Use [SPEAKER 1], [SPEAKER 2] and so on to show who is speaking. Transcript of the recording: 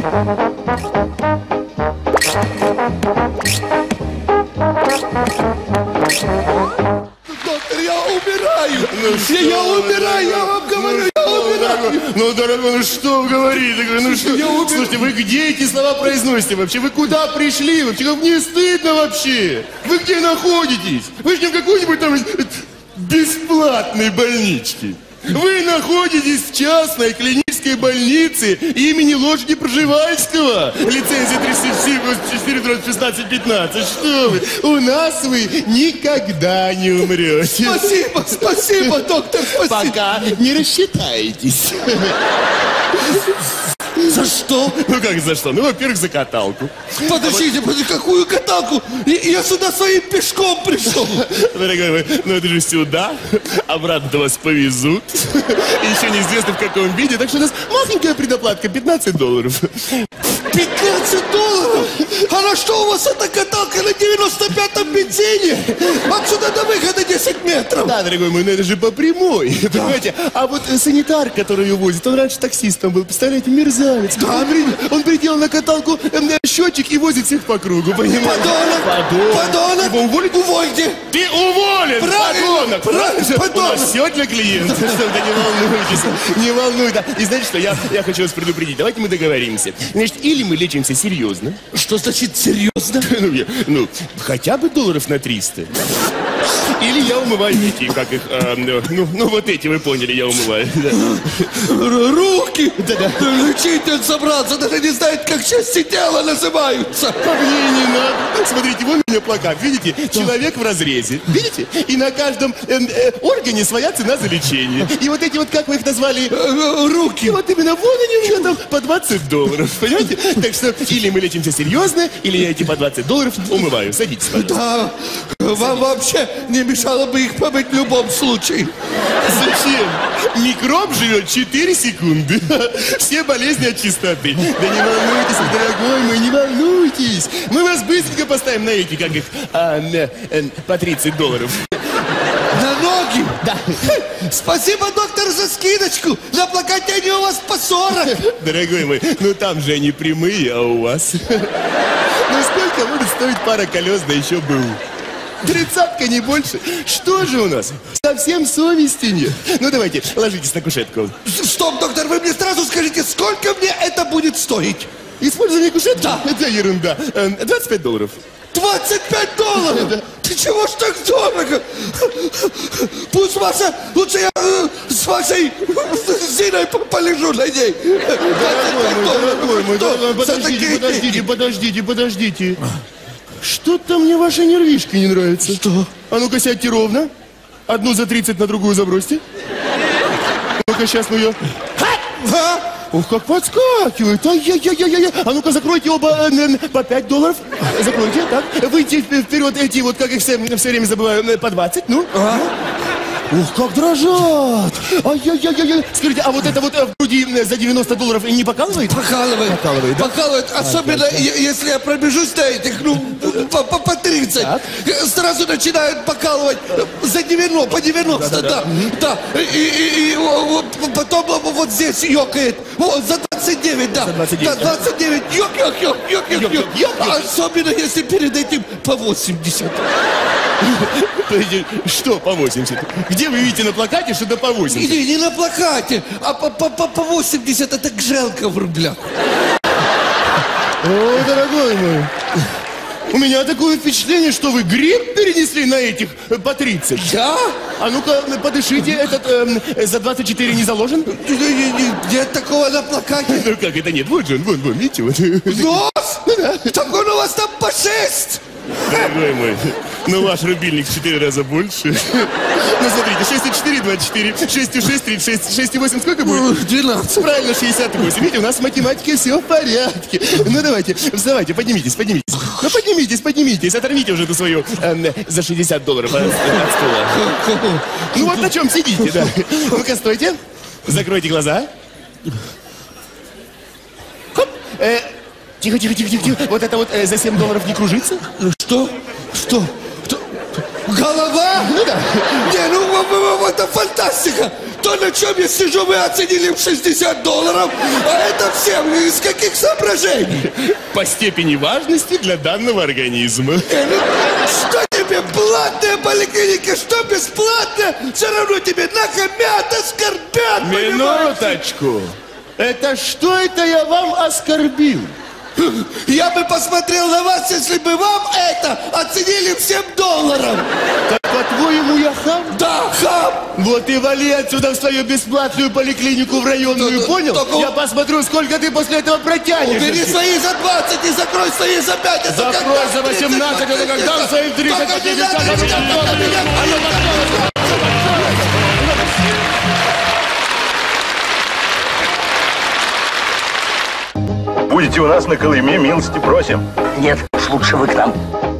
[SPEAKER 1] Доктор, я умираю! Я умираю, я вам говорю, я умираю!
[SPEAKER 2] Ну, дорогой, ну что вы говорите? Ну что? Слушайте, вы где эти слова произносите вообще? Вы куда пришли вообще? Как мне стыдно вообще! Вы где находитесь? Вы же не в какой-нибудь там бесплатной больничке. Вы находитесь в частной клинической больнице имени лошади Пржевальского. Лицензия 37-16-15. Что вы? У нас вы никогда не умрете.
[SPEAKER 1] Спасибо, спасибо, доктор, спасибо.
[SPEAKER 2] Пока не рассчитаетесь.
[SPEAKER 1] За что?
[SPEAKER 2] Ну как за что? Ну, во-первых, за каталку.
[SPEAKER 1] Подождите, какую каталку? Я сюда своим пешком пришел.
[SPEAKER 2] Дорогой мой, ну это же сюда, обратно вас повезут. И еще неизвестно в каком виде, так что у нас маленькая предоплатка, $15.
[SPEAKER 1] $15? А на что у вас эта каталка на 95-м бензине? Отсюда до выхода 10 метров.
[SPEAKER 2] Да, дорогой мой, но это же по прямой, понимаете? А вот санитар, который ее возит, он раньше таксистом был, представляете, мерзавец.
[SPEAKER 1] Да,
[SPEAKER 2] он приделал на каталку счетчик и возит всех по кругу, понимаете?
[SPEAKER 1] Подонок!
[SPEAKER 2] Его уволить?
[SPEAKER 1] Увольте!
[SPEAKER 2] Ты уволен,
[SPEAKER 1] Правильно,
[SPEAKER 2] подонок!
[SPEAKER 1] подонок!
[SPEAKER 2] У нас все для клиента, что да не волнуйтесь, не волнуйтесь. И знаете что, я хочу вас предупредить, давайте мы договоримся. Значит, или мы лечимся серьезно.
[SPEAKER 1] Что значит серьезно?
[SPEAKER 2] Ну, хотя бы долларов на 300. Или я умываю эти, как их, ну вот эти, вы поняли, я умываю. Да.
[SPEAKER 1] Руки!
[SPEAKER 2] Да-да.
[SPEAKER 1] Лечитель собрался, даже не знает, как части тела называются.
[SPEAKER 2] А мне не надо. Смотрите, вон у меня плакат, видите? Человек в разрезе, видите? И на каждом органе своя цена за лечение. И вот эти вот, как вы их назвали?
[SPEAKER 1] Руки.
[SPEAKER 2] И вот именно вон они у меня там по $20, понимаете? Так что или мы лечимся серьезно, или я эти по $20 умываю. Садитесь, пожалуйста.
[SPEAKER 1] Да, вам вообще не мешало бы их помыть в любом случае.
[SPEAKER 2] Зачем? Микроб живет 4 секунды. Все болезни от чистоты. Да не волнуйтесь, дорогой мой, не волнуйтесь. Мы вас быстренько поставим на эти, как их, по $30.
[SPEAKER 1] На ноги?
[SPEAKER 2] Да.
[SPEAKER 1] Спасибо, доктор, за скидочку. На плакате они у вас по 40.
[SPEAKER 2] Дорогой мой, ну там же они прямые, а у вас? Ну сколько может стоить пара колес, да еще БУ? 30-ка, не больше. Что же у нас? Совсем совести нет. Ну давайте, ложитесь на кушетку.
[SPEAKER 1] Стоп, доктор, вы мне сразу скажите, сколько мне это будет стоить?
[SPEAKER 2] Использование кушетки?
[SPEAKER 1] Да.
[SPEAKER 2] Это ерунда. $25.
[SPEAKER 1] $25? Да. Ты чего ж так дорого? Пусть ваша... Лучше я с вашей Зиной полежу на ней.
[SPEAKER 2] Дорогой мой, подождите. Что-то мне ваши нервишки не нравятся.
[SPEAKER 1] Что?
[SPEAKER 2] А ну-ка сядьте ровно. Одну за 30, на другую забросьте. Ну-ка сейчас, ну ее... Ух, как подскакивает. Ай-яй-яй-яй-яй. А ну-ка закройте оба по $5. Закройте, так. Выйти вперед эти, вот как их все время забываю, по 20, ну. Ух, как дрожат! Ай-яй-яй-яй! Скажите, а вот это вот в груди за $90 не покалывает?
[SPEAKER 1] Покалывает.
[SPEAKER 2] Покалывает, да?
[SPEAKER 1] Покалывает. Особенно, если я пробежусь на этих, ну, по 30.
[SPEAKER 2] Так.
[SPEAKER 1] Сразу начинают покалывать за 90, по 90, да. И потом вот здесь ёкает. Вот, за 29, да.
[SPEAKER 2] За 29,
[SPEAKER 1] да, 29. Ёк. Особенно, если перед этим по 80.
[SPEAKER 2] Что по 80? Где вы видите на плакате, что да по 80?
[SPEAKER 1] Не на плакате, а по 80 это гжелка в рублях.
[SPEAKER 2] О, дорогой мой, у меня такое впечатление, что вы грипп перенесли на этих по 30.
[SPEAKER 1] Я?
[SPEAKER 2] А ну-ка, подышите, этот за 24 не заложен?
[SPEAKER 1] Нет такого на плакате.
[SPEAKER 2] Ну как это нет? Вот же он, вон, видите? Вот.
[SPEAKER 1] Нос? Так он у вас там по 6.
[SPEAKER 2] Дорогой мой, ну ваш рубильник в 4 раза больше. Ну смотрите, 6,4, 24, 6,6, 36, 6,8 сколько будет?
[SPEAKER 1] 12.
[SPEAKER 2] Правильно, 68. Видите, у нас с математикой все в порядке. Ну давайте, вставайте, поднимитесь. Ну поднимитесь, оторвите уже эту свою за $60 от стола. Ну вот на чем сидите, да. Ну-ка, стойте, закройте глаза. Хоп. Тихо. Вот это вот за $7 не кружится?
[SPEAKER 1] Что? Голова?
[SPEAKER 2] Ну да.
[SPEAKER 1] Не, ну это фантастика. То, на чем я сижу, вы оценили в $60, а это всем из каких соображений?
[SPEAKER 2] По степени важности для данного организма.
[SPEAKER 1] Что тебе, платные поликлиники, что бесплатно? Все равно тебе нахамят, оскорбят, понимаешь?
[SPEAKER 2] Минуточку. Это что это я вам оскорбил?
[SPEAKER 1] Я бы посмотрел на вас, если бы вам это оценили в $7.
[SPEAKER 2] Так, по-твоему, я хам?
[SPEAKER 1] Да, хам.
[SPEAKER 2] Вот и вали отсюда в свою бесплатную поликлинику в районную,
[SPEAKER 1] Да,
[SPEAKER 2] понял?
[SPEAKER 1] только-
[SPEAKER 2] Я посмотрю, сколько ты после этого протянешь.
[SPEAKER 1] Убери свои за 20 и закрой свои за 5. Это
[SPEAKER 2] Закрой
[SPEAKER 1] когда
[SPEAKER 2] за 18, это когда свои 30,
[SPEAKER 1] Только
[SPEAKER 2] тебе
[SPEAKER 1] не надо
[SPEAKER 2] как
[SPEAKER 1] меня, только меня.
[SPEAKER 3] Будете у нас на Колыме, милости просим.
[SPEAKER 4] Нет, уж лучше вы к нам.